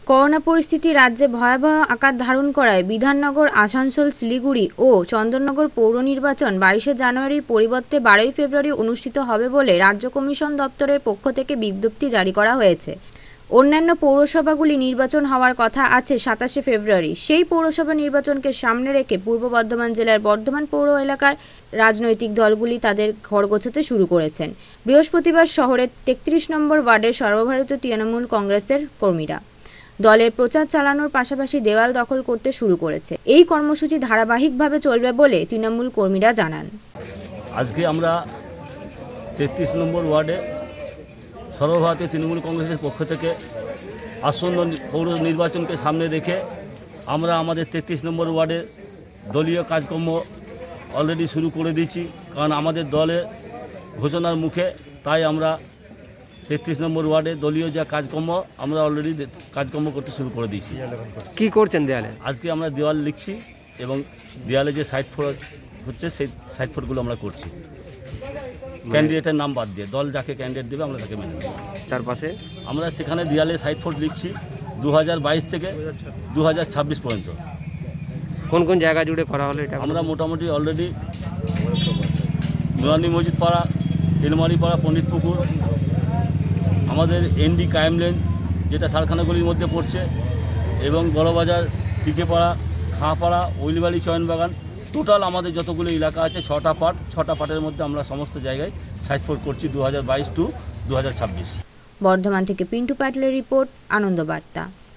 Corona পরিস্থিতি রাজ্যে ভয়াবহ আকার ধারণ করায় বিধাননগর, আসানসোল, শিলিগুড়ি ও চন্দননগর পৌর নির্বাচন 22শে জানুয়ারির পরিবর্তে 12ই ফেব্রুয়ারি অনুষ্ঠিত হবে বলে রাজ্য কমিশন দপ্তরের পক্ষ থেকে বিজ্ঞপ্তি জারি করা হয়েছে। অন্যান্য পৌরসভাগুলি নির্বাচন হওয়ার কথা আছে 27শে ফেব্রুয়ারি। সেই পৌরসভা নির্বাচনকে সামনে রেখে পূর্ব বর্ধমান জেলার বর্ধমান পৌর এলাকার রাজনৈতিক দলগুলি তাদের ঘর গোছাতে শুরু করেছেন। বৃহস্পতিবার শহরের 33 নম্বর ওয়ার্ডের সর্বভারতীয় তৃণমূল কংগ্রেসের কর্মীরা দলের প্রচার চালানোর পাশাপাশি দেওয়াল দখল করতে শুরু করেছে। এই কর্মসূচি ধারাবাহিকভাবে চলবে বলে তৃণমূল কর্মীরা জানান। আজকে আমরা 33 নম্বর ওয়ার্ডে সর্বভারতীয় তৃণমূল কংগ্রেসের পক্ষ থেকে আসন্ন পৌর নির্বাচনকে সামনে রেখে আমরা আমাদের 33 নম্বর ওয়ার্ডের দলীয় কাজকর্ম অলরেডি শুরু করে দিয়েছি, কারণ আমাদের দলের ঘোষণার মুখে তাই আমরা 33 নম্বর ওয়ার্ডে দলীয় যা কাজকর্ম আমরা অলরেডি কাজকর্ম করতে শুরু করে দিয়েছি। কি করছেন দেয়ালে? আজকে আমরা দেওয়াল লিখছি এবং দেওয়ালে যে সাইড ফোর হচ্ছে সেই সাইড ফোরগুলো আমরা করছি, ক্যান্ডিডেটের নাম বাদ দিয়ে। দল যাকে ক্যান্ডিডেট দেবে আমরা তাকে মেনে নেব। তার পাশে আমরা সেখানে দেওয়ালে সাইড ফোর লিখছি 2022 থেকে 2026 পর্যন্ত। কোন কোন জায়গা জুড়ে করা হলো এটা? আমরা মোটামুটি অলরেডি নুরানি মসজিদ পাড়া, তেলমারি পাড়া, পণ্ডিত পুকুর, আমাদের এনডি কায়েম লেন যেটা সারখানাগুলির মধ্যে পড়ছে, এবং বড়বাজার, টিকেপাড়া, খাঁপাড়া, ওইলবাড়ি, চয়নবাগান, টোটাল আমাদের যতগুলো এলাকা আছে 6টা পার্টের মধ্যে আমরা সমস্ত জায়গায় সাইড ফোর করছি 2022 টু 2026। বর্ধমান থেকে পিন্টু প্যাটেলের রিপোর্ট, আনন্দ বার্তা।